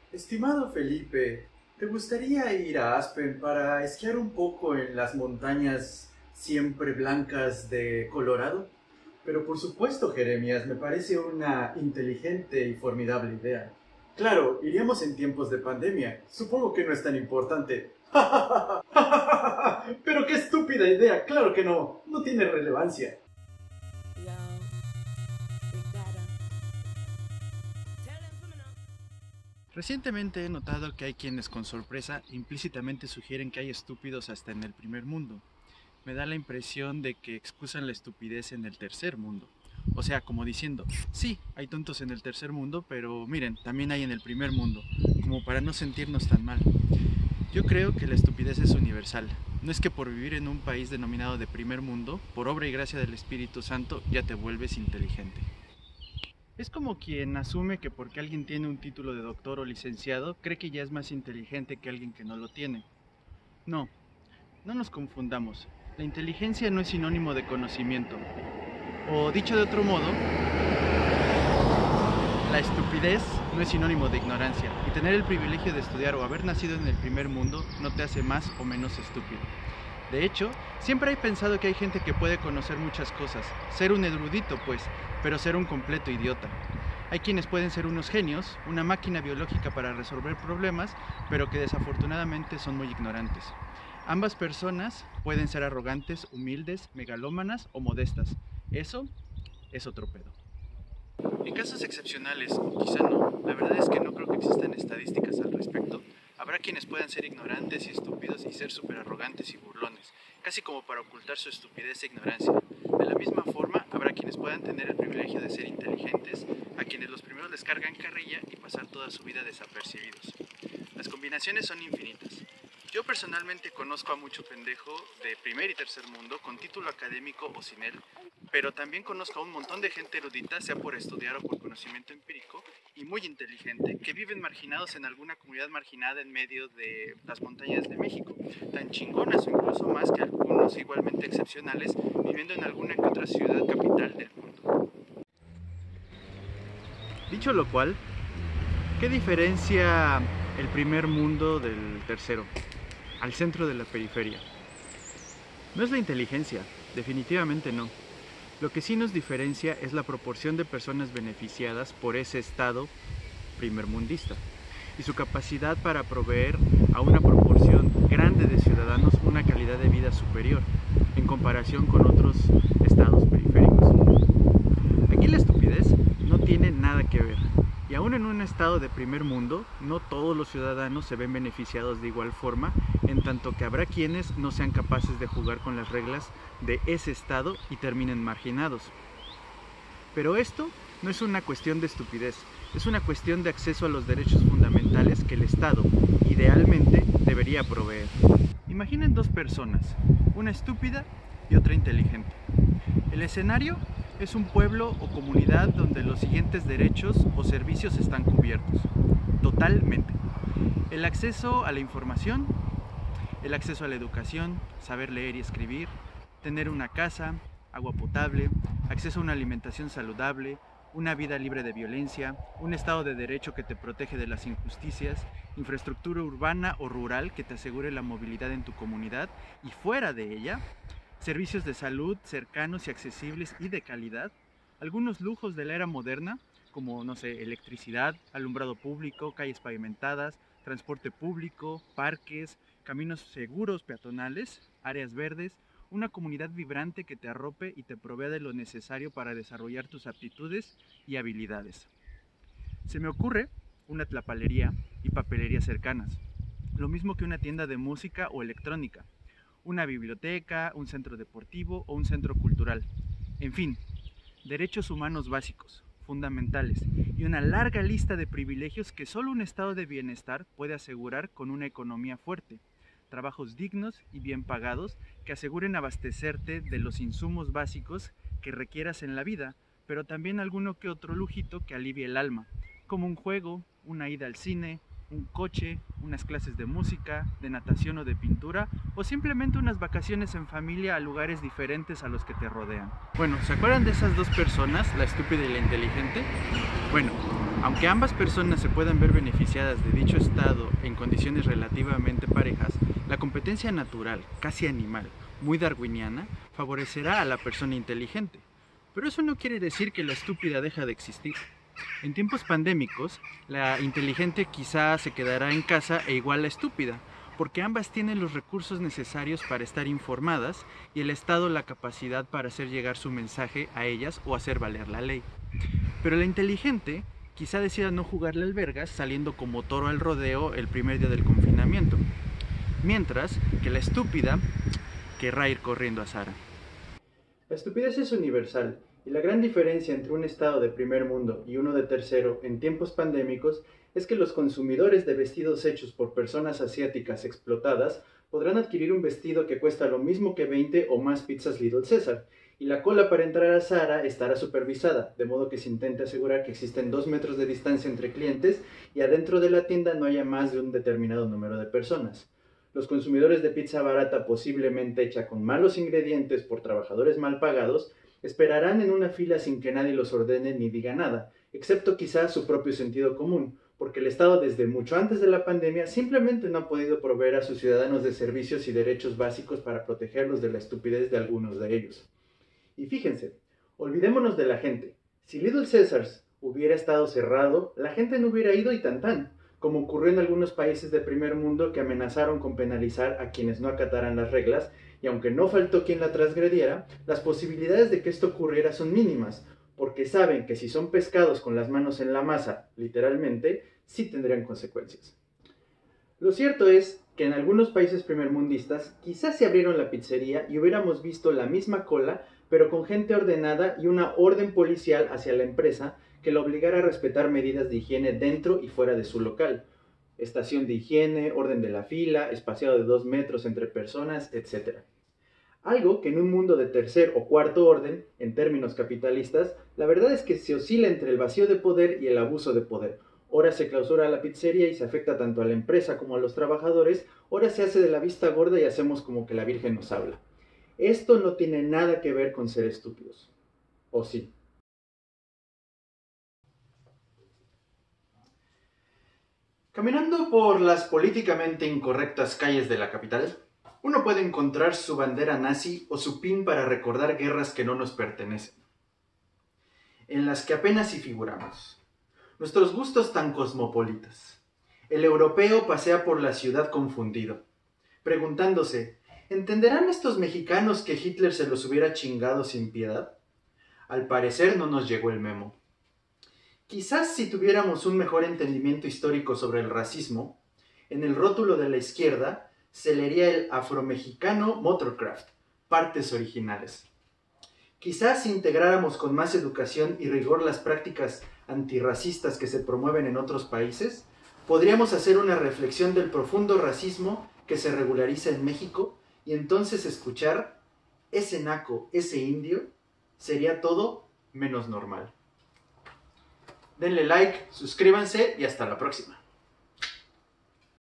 Estimado Felipe, ¿te gustaría ir a Aspen para esquiar un poco en las montañas siempre blancas de Colorado? Pero por supuesto, Jeremías, me parece una inteligente y formidable idea. Claro, iríamos en tiempos de pandemia. Supongo que no es tan importante. Pero qué estúpida idea, claro que no, no tiene relevancia. Recientemente he notado que hay quienes con sorpresa implícitamente sugieren que hay estúpidos hasta en el primer mundo. Me da la impresión de que excusan la estupidez en el tercer mundo. O sea, como diciendo, sí, hay tontos en el tercer mundo, pero miren, también hay en el primer mundo, como para no sentirnos tan mal. Yo creo que la estupidez es universal. No es que por vivir en un país denominado de primer mundo, por obra y gracia del Espíritu Santo, ya te vuelves inteligente. Es como quien asume que porque alguien tiene un título de doctor o licenciado, cree que ya es más inteligente que alguien que no lo tiene. No, no nos confundamos. La inteligencia no es sinónimo de conocimiento. O dicho de otro modo, la estupidez no es sinónimo de ignorancia. Y tener el privilegio de estudiar o haber nacido en el primer mundo no te hace más o menos estúpido. De hecho, siempre he pensado que hay gente que puede conocer muchas cosas, ser un erudito pues, pero ser un completo idiota. Hay quienes pueden ser unos genios, una máquina biológica para resolver problemas, pero que desafortunadamente son muy ignorantes. Ambas personas pueden ser arrogantes, humildes, megalómanas o modestas. Eso es otro pedo. En casos excepcionales, o quizá no, la verdad es que no creo que existan estadísticas al respecto. Habrá quienes puedan ser ignorantes y estúpidos y ser súper arrogantes y burlones, casi como para ocultar su estupidez e ignorancia. De la misma forma, habrá quienes puedan tener el privilegio de ser inteligentes, a quienes los primeros les cargan carrilla y pasar toda su vida desapercibidos. Las combinaciones son infinitas. Yo personalmente conozco a mucho pendejo de primer y tercer mundo con título académico o sin él, pero también conozco a un montón de gente erudita, sea por estudiar o por conocimiento empírico, y muy inteligente, que viven marginados en alguna comunidad marginada en medio de las montañas de México, tan chingonas o incluso más que algunos igualmente excepcionales, viviendo en alguna que otra ciudad capital del mundo. Dicho lo cual, ¿qué diferencia el primer mundo del tercero? Al centro de la periferia. No es la inteligencia, definitivamente no. Lo que sí nos diferencia es la proporción de personas beneficiadas por ese estado primermundista y su capacidad para proveer a una proporción grande de ciudadanos una calidad de vida superior en comparación con otros estados periféricos. Aquí la estupidez no tiene nada que ver. Y aún en un estado de primer mundo, no todos los ciudadanos se ven beneficiados de igual forma, en tanto que habrá quienes no sean capaces de jugar con las reglas de ese estado y terminen marginados. Pero esto no es una cuestión de estupidez, es una cuestión de acceso a los derechos fundamentales que el Estado, idealmente, debería proveer. Imaginen dos personas, una estúpida y otra inteligente. El escenario es un pueblo o comunidad donde los siguientes derechos o servicios están cubiertos, totalmente. El acceso a la información, el acceso a la educación, saber leer y escribir, tener una casa, agua potable, acceso a una alimentación saludable, una vida libre de violencia, un estado de derecho que te protege de las injusticias, infraestructura urbana o rural que te asegure la movilidad en tu comunidad y fuera de ella, servicios de salud cercanos y accesibles y de calidad, algunos lujos de la era moderna, como, no sé, electricidad, alumbrado público, calles pavimentadas, transporte público, parques, caminos seguros peatonales, áreas verdes, una comunidad vibrante que te arrope y te provea de lo necesario para desarrollar tus aptitudes y habilidades. Se me ocurre una tlapalería y papelería cercanas, lo mismo que una tienda de música o electrónica, una biblioteca, un centro deportivo o un centro cultural. En fin, derechos humanos básicos, fundamentales y una larga lista de privilegios que solo un estado de bienestar puede asegurar con una economía fuerte, trabajos dignos y bien pagados que aseguren abastecerte de los insumos básicos que requieras en la vida, pero también alguno que otro lujito que alivie el alma, como un juego, una ida al cine, un coche, unas clases de música, de natación o de pintura, o simplemente unas vacaciones en familia a lugares diferentes a los que te rodean. Bueno, ¿se acuerdan de esas dos personas, la estúpida y la inteligente? Bueno, Aunque ambas personas se puedan ver beneficiadas de dicho estado en condiciones relativamente parejas, la competencia natural, casi animal, muy darwiniana, favorecerá a la persona inteligente. Pero eso no quiere decir que la estúpida deja de existir. En tiempos pandémicos, la inteligente quizá se quedará en casa e igual la estúpida, porque ambas tienen los recursos necesarios para estar informadas y el Estado la capacidad para hacer llegar su mensaje a ellas o hacer valer la ley. Pero la inteligente quizá decida no jugarle al vergas saliendo como toro al rodeo el primer día del confinamiento, mientras que la estúpida querrá ir corriendo a Sara. La estupidez es universal, y la gran diferencia entre un estado de primer mundo y uno de tercero en tiempos pandémicos es que los consumidores de vestidos hechos por personas asiáticas explotadas podrán adquirir un vestido que cuesta lo mismo que 20 o más pizzas Little Caesar, y la cola para entrar a Zara estará supervisada, de modo que se intente asegurar que existen 2 metros de distancia entre clientes y adentro de la tienda no haya más de un determinado número de personas. Los consumidores de pizza barata, posiblemente hecha con malos ingredientes por trabajadores mal pagados, esperarán en una fila sin que nadie los ordene ni diga nada, excepto quizás su propio sentido común, porque el Estado desde mucho antes de la pandemia simplemente no ha podido proveer a sus ciudadanos de servicios y derechos básicos para protegerlos de la estupidez de algunos de ellos. Y fíjense, olvidémonos de la gente. Si Little Caesars hubiera estado cerrado, la gente no hubiera ido y tan, como ocurrió en algunos países de primer mundo que amenazaron con penalizar a quienes no acataran las reglas, y aunque no faltó quien la transgrediera, las posibilidades de que esto ocurriera son mínimas, porque saben que si son pescados con las manos en la masa, literalmente, sí tendrían consecuencias. Lo cierto es que en algunos países primermundistas quizás se abrieron la pizzería y hubiéramos visto la misma cola, pero con gente ordenada y una orden policial hacia la empresa que la obligara a respetar medidas de higiene dentro y fuera de su local. Estación de higiene, orden de la fila, espaciado de 2 metros entre personas, etc. Algo que en un mundo de tercer o cuarto orden, en términos capitalistas, la verdad es que se oscila entre el vacío de poder y el abuso de poder. Ora se clausura la pizzería y se afecta tanto a la empresa como a los trabajadores, ora se hace de la vista gorda y hacemos como que la Virgen nos habla. Esto no tiene nada que ver con ser estúpidos. ¿O sí? Caminando por las políticamente incorrectas calles de la capital, uno puede encontrar su bandera nazi o su pin para recordar guerras que no nos pertenecen, en las que apenas si figuramos. Nuestros gustos tan cosmopolitas. El europeo pasea por la ciudad confundido, preguntándose, ¿entenderán estos mexicanos que Hitler se los hubiera chingado sin piedad? Al parecer no nos llegó el memo. Quizás si tuviéramos un mejor entendimiento histórico sobre el racismo, en el rótulo de la izquierda se leería el afromexicano Motorcraft, partes originales. Quizás si integráramos con más educación y rigor las prácticas antirracistas que se promueven en otros países, podríamos hacer una reflexión del profundo racismo que se regulariza en México y entonces escuchar ese naco, ese indio, sería todo menos normal. Denle like, suscríbanse y hasta la próxima.